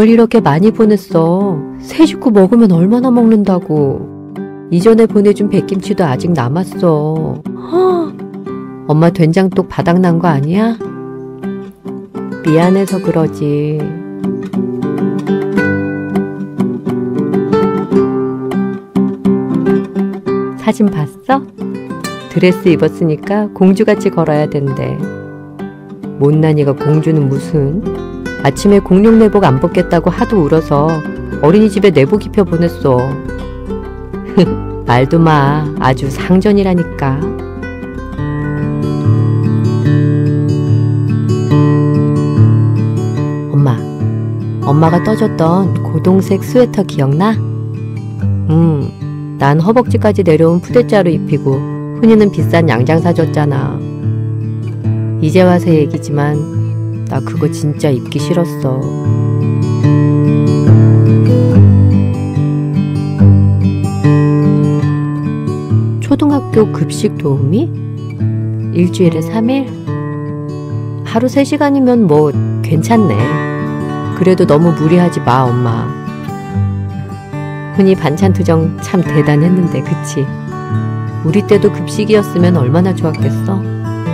뭘 이렇게 많이 보냈어. 세 식구 먹으면 얼마나 먹는다고. 이전에 보내준 백김치도 아직 남았어. 허! 엄마 된장독 바닥난 거 아니야? 미안해서 그러지. 사진 봤어? 드레스 입었으니까 공주같이 걸어야 된대. 못난이가 공주는 무슨. 아침에 공룡 내복 안 벗겠다고 하도 울어서 어린이집에 내복 입혀 보냈어. 말도 마. 아주 상전이라니까. 엄마가 떠줬던 고동색 스웨터 기억나? 난 허벅지까지 내려온 푸대자루 입히고 훈이는 비싼 양장 사줬잖아. 이제 와서 얘기지만 나 그거 진짜 입기 싫었어. 초등학교 급식 도우미? 일주일에 3일? 하루 3시간이면 뭐 괜찮네. 그래도 너무 무리하지 마, 엄마. 흔히 반찬 투정 참 대단했는데, 그치? 우리 때도 급식이었으면 얼마나 좋았겠어?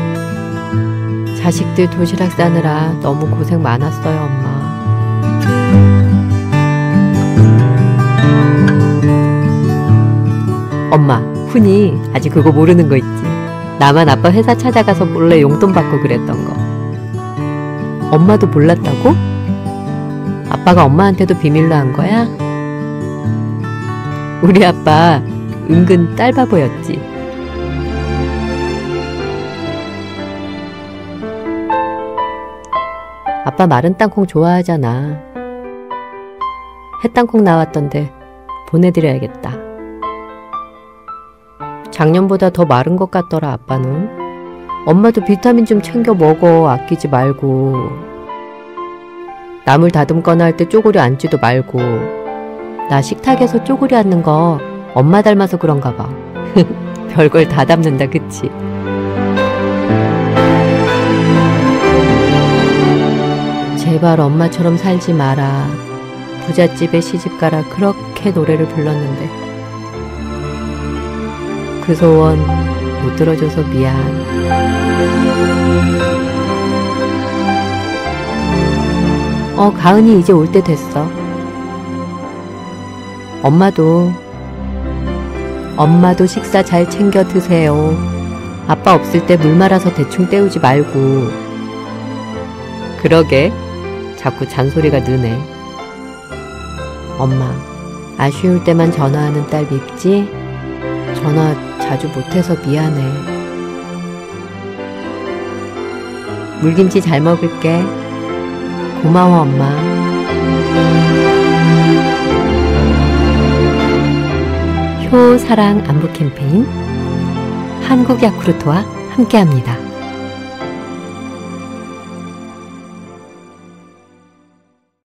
자식들 도시락 싸느라 너무 고생 많았어요, 엄마. 엄마, 훈이 아직 그거 모르는 거 있지? 나만 아빠 회사 찾아가서 몰래 용돈 받고 그랬던 거. 엄마도 몰랐다고? 아빠가 엄마한테도 비밀로 한 거야? 우리 아빠 은근 딸바보였지. 아빠 마른 땅콩 좋아하잖아. 햇땅콩 나왔던데 보내드려야겠다. 작년보다 더 마른 것 같더라, 아빠는. 엄마도 비타민 좀 챙겨 먹어. 아끼지 말고. 나물 다듬거나 할 때 쪼그려 앉지도 말고. 나 식탁에서 쪼그려 앉는 거 엄마 닮아서 그런가 봐. 별걸 다 담는다, 그치? 제발 엄마처럼 살지 마라. 부잣집에 시집가라 그렇게 노래를 불렀는데 그 소원 못 들어줘서 미안. 가은이 이제 올 때 됐어. 엄마도 식사 잘 챙겨 드세요. 아빠 없을 때 물 말아서 대충 때우지 말고. 그러게 자꾸 잔소리가 느네. 엄마, 아쉬울 때만 전화하는 딸 밉지? 전화 자주 못해서 미안해. 물김치 잘 먹을게. 고마워, 엄마. 효사랑 안부 캠페인 한국 야쿠르트와 함께합니다.